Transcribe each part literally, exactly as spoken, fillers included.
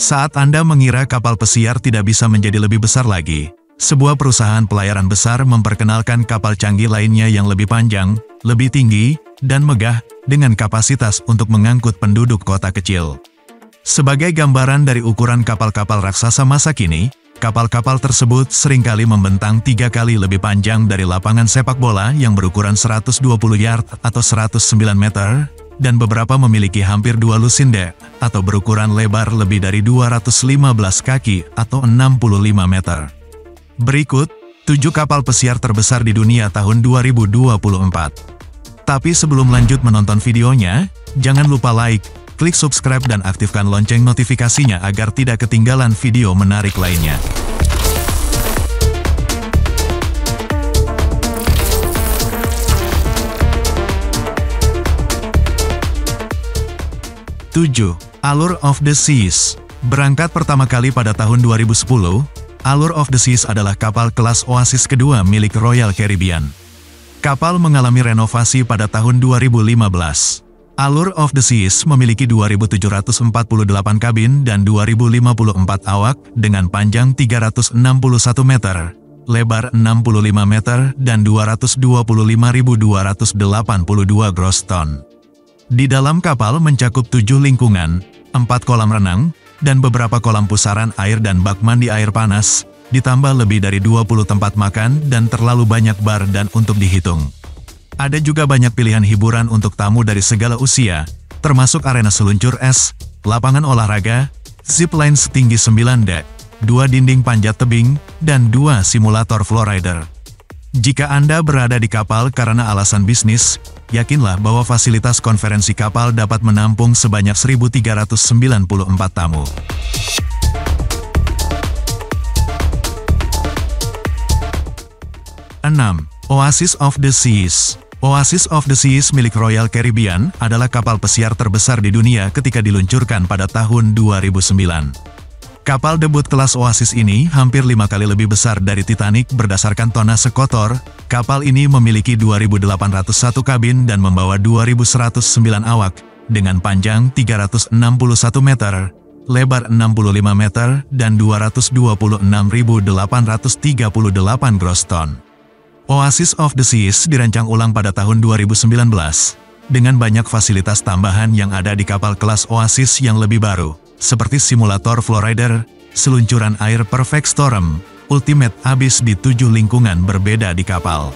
Saat Anda mengira kapal pesiar tidak bisa menjadi lebih besar lagi, sebuah perusahaan pelayaran besar memperkenalkan kapal canggih lainnya yang lebih panjang, lebih tinggi, dan megah, dengan kapasitas untuk mengangkut penduduk kota kecil. Sebagai gambaran dari ukuran kapal-kapal raksasa masa kini, kapal-kapal tersebut seringkali membentang tiga kali lebih panjang dari lapangan sepak bola yang berukuran seratus dua puluh yard atau seratus sembilan meter, dan beberapa memiliki hampir dua lusin dek, atau berukuran lebar lebih dari dua ratus lima belas kaki atau enam puluh lima meter. Berikut, tujuh kapal pesiar terbesar di dunia tahun dua ribu dua puluh empat. Tapi sebelum lanjut menonton videonya, jangan lupa like, klik subscribe dan aktifkan lonceng notifikasinya agar tidak ketinggalan video menarik lainnya. tujuh. Allure of the Seas. Berangkat pertama kali pada tahun dua ribu sepuluh, Allure of the Seas adalah kapal kelas Oasis kedua milik Royal Caribbean. Kapal mengalami renovasi pada tahun dua ribu lima belas. Allure of the Seas memiliki dua ribu tujuh ratus empat puluh delapan kabin dan dua ribu lima puluh empat awak dengan panjang tiga ratus enam puluh satu meter, lebar enam puluh lima meter, dan dua ratus dua puluh lima ribu dua ratus delapan puluh dua gross ton. Di dalam kapal mencakup tujuh lingkungan, empat kolam renang, dan beberapa kolam pusaran air dan bak mandi air panas, ditambah lebih dari dua puluh tempat makan dan terlalu banyak bar dan untuk dihitung. Ada juga banyak pilihan hiburan untuk tamu dari segala usia, termasuk arena seluncur es, lapangan olahraga, zip line setinggi sembilan dek, dua dinding panjat tebing, dan dua simulator flowrider. Jika Anda berada di kapal karena alasan bisnis, yakinlah bahwa fasilitas konferensi kapal dapat menampung sebanyak seribu tiga ratus sembilan puluh empat tamu. enam. Oasis of the Seas. Oasis of the Seas milik Royal Caribbean adalah kapal pesiar terbesar di dunia ketika diluncurkan pada tahun dua ribu sembilan. Kapal debut kelas Oasis ini hampir lima kali lebih besar dari Titanic berdasarkan tonase kotor. Kapal ini memiliki dua ribu delapan ratus satu kabin dan membawa dua ribu seratus sembilan awak, dengan panjang tiga ratus enam puluh satu meter, lebar enam puluh lima meter, dan dua ratus dua puluh enam ribu delapan ratus tiga puluh delapan gross ton. Oasis of the Seas dirancang ulang pada tahun dua ribu sembilan belas, dengan banyak fasilitas tambahan yang ada di kapal kelas Oasis yang lebih baru, seperti simulator flowrider, seluncuran air perfect storm, ultimate abyss di tujuh lingkungan berbeda di kapal.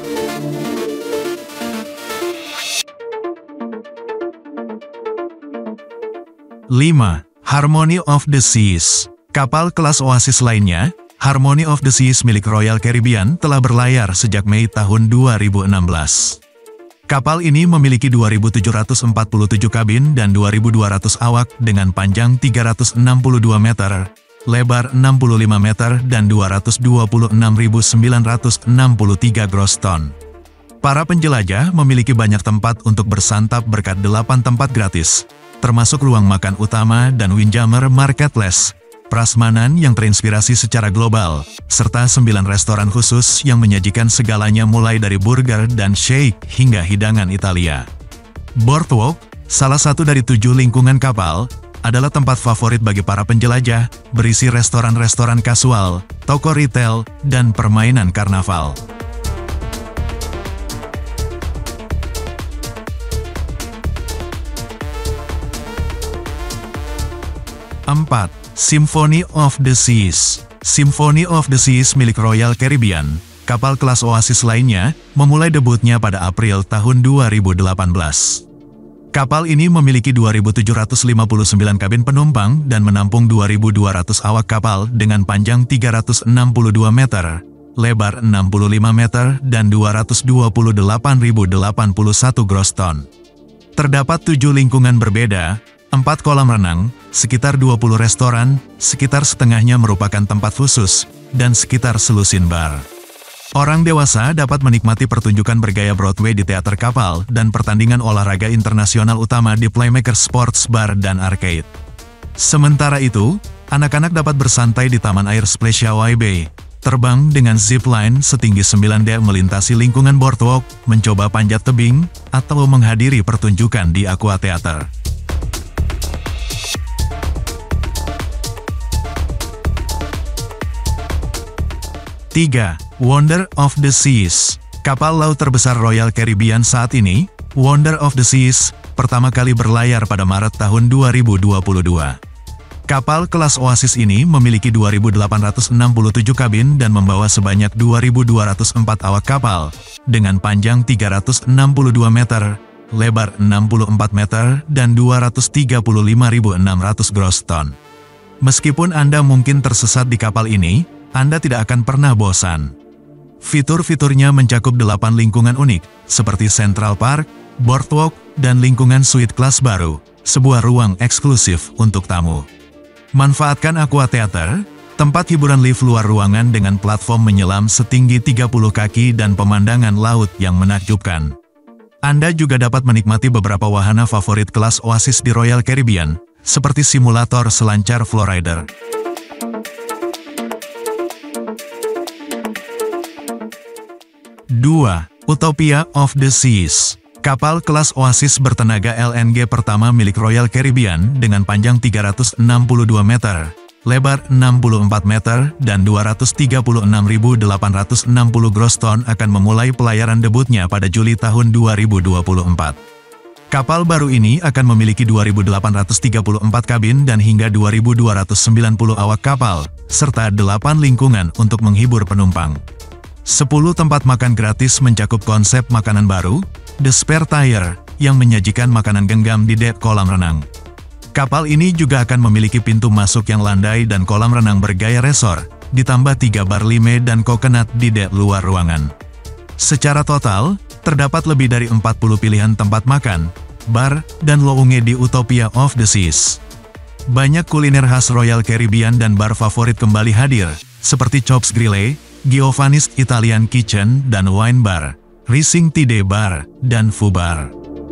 lima. Harmony of the Seas. Kapal kelas Oasis lainnya, Harmony of the Seas milik Royal Caribbean telah berlayar sejak Mei tahun dua ribu enam belas. Kapal ini memiliki dua ribu tujuh ratus empat puluh tujuh kabin dan dua ribu dua ratus awak dengan panjang tiga ratus enam puluh dua meter, lebar enam puluh lima meter, dan dua ratus dua puluh enam ribu sembilan ratus enam puluh tiga gross ton. Para penjelajah memiliki banyak tempat untuk bersantap berkat delapan tempat gratis, termasuk ruang makan utama dan Windjammer Marketplace, prasmanan yang terinspirasi secara global, serta sembilan restoran khusus yang menyajikan segalanya mulai dari burger dan shake hingga hidangan Italia. Boardwalk, salah satu dari tujuh lingkungan kapal, adalah tempat favorit bagi para penjelajah, berisi restoran-restoran kasual, toko retail, dan permainan karnaval. empat. Symphony of the Seas. Symphony of the Seas milik Royal Caribbean, kapal kelas Oasis lainnya, memulai debutnya pada April tahun dua ribu delapan belas. Kapal ini memiliki dua ribu tujuh ratus lima puluh sembilan kabin penumpang dan menampung dua ribu dua ratus awak kapal dengan panjang tiga ratus enam puluh dua meter, lebar enam puluh lima meter, dan dua ratus dua puluh delapan ribu delapan puluh satu gross ton. Terdapat tujuh lingkungan berbeda, empat kolam renang, sekitar dua puluh restoran, sekitar setengahnya merupakan tempat khusus, dan sekitar selusin bar. Orang dewasa dapat menikmati pertunjukan bergaya Broadway di teater kapal dan pertandingan olahraga internasional utama di Playmaker Sports Bar dan Arcade. Sementara itu, anak-anak dapat bersantai di Taman Air Splash Hawaii Bay, terbang dengan zip line setinggi sembilan dek melintasi lingkungan boardwalk, mencoba panjat tebing, atau menghadiri pertunjukan di Aqua Theater. tiga. Wonder of the Seas. Kapal laut terbesar Royal Caribbean saat ini, Wonder of the Seas, pertama kali berlayar pada Maret tahun dua ribu dua puluh dua. Kapal kelas Oasis ini memiliki dua ribu delapan ratus enam puluh tujuh kabin dan membawa sebanyak dua ribu dua ratus empat awak kapal, dengan panjang tiga ratus enam puluh dua meter, lebar enam puluh empat meter, dan dua ratus tiga puluh lima ribu enam ratus gross ton. Meskipun Anda mungkin tersesat di kapal ini, Anda tidak akan pernah bosan. Fitur-fiturnya mencakup delapan lingkungan unik, seperti Central Park, Boardwalk, dan lingkungan suite kelas baru, sebuah ruang eksklusif untuk tamu. Manfaatkan Aqua Theater, tempat hiburan lift luar ruangan dengan platform menyelam setinggi tiga puluh kaki dan pemandangan laut yang menakjubkan. Anda juga dapat menikmati beberapa wahana favorit kelas Oasis di Royal Caribbean, seperti simulator selancar Flowrider. dua. Utopia of the Seas. Kapal kelas Oasis bertenaga L N G pertama milik Royal Caribbean dengan panjang tiga ratus enam puluh dua meter, lebar enam puluh empat meter, dan dua ratus tiga puluh enam ribu delapan ratus enam puluh gross ton akan memulai pelayaran debutnya pada Juli tahun dua ribu dua puluh empat. Kapal baru ini akan memiliki dua ribu delapan ratus tiga puluh empat kabin dan hingga dua ribu dua ratus sembilan puluh awak kapal, serta delapan lingkungan untuk menghibur penumpang. sepuluh tempat makan gratis mencakup konsep makanan baru, The Spare Tire, yang menyajikan makanan genggam di dek kolam renang. Kapal ini juga akan memiliki pintu masuk yang landai dan kolam renang bergaya resort, ditambah tiga bar lime dan coconut di dek luar ruangan. Secara total, terdapat lebih dari empat puluh pilihan tempat makan, bar, dan lounge di Utopia of the Seas. Banyak kuliner khas Royal Caribbean dan bar favorit kembali hadir, seperti Chops Grille, Giovanni's Italian Kitchen dan Wine Bar, Rising Tide Bar, dan Foo Bar.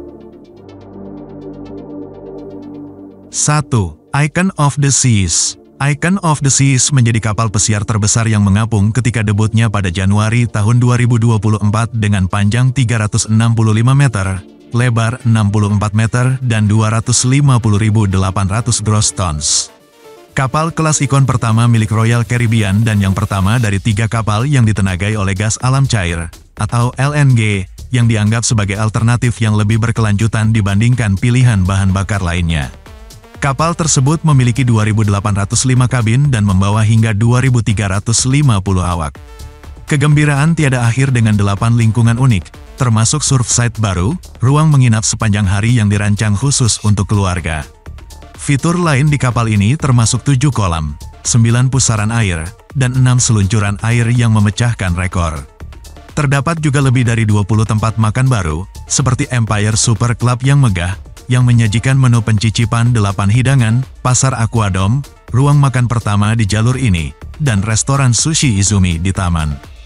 satu. Icon of the Seas. Icon of the Seas menjadi kapal pesiar terbesar yang mengapung ketika debutnya pada Januari tahun dua ribu dua puluh empat dengan panjang tiga ratus enam puluh lima meter, lebar enam puluh empat meter, dan dua ratus lima puluh ribu delapan ratus gross tons. Kapal kelas ikon pertama milik Royal Caribbean dan yang pertama dari tiga kapal yang ditenagai oleh gas alam cair, atau L N G, yang dianggap sebagai alternatif yang lebih berkelanjutan dibandingkan pilihan bahan bakar lainnya. Kapal tersebut memiliki dua ribu delapan ratus lima kabin dan membawa hingga dua ribu tiga ratus lima puluh awak. Kegembiraan tiada akhir dengan delapan lingkungan unik, termasuk surfside baru, ruang menginap sepanjang hari yang dirancang khusus untuk keluarga. Fitur lain di kapal ini termasuk tujuh kolam, sembilan pusaran air, dan enam seluncuran air yang memecahkan rekor. Terdapat juga lebih dari dua puluh tempat makan baru, seperti Empire Super Club yang megah, yang menyajikan menu pencicipan delapan hidangan, pasar Aquadome, ruang makan pertama di jalur ini, dan restoran sushi Izumi di taman.